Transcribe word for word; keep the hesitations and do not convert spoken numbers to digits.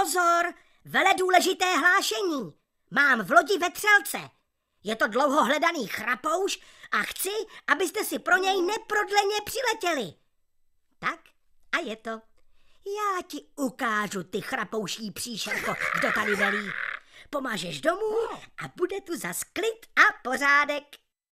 Pozor, veledůležité hlášení. Mám v lodi vetřelce. Je to dlouho hledaný chrapouš a chci, abyste si pro něj neprodleně přiletěli. Tak a je to. Já ti ukážu, ty chrapouší příšerko, kdo tady velí. Pomážeš domů a bude tu zas klid a pořádek.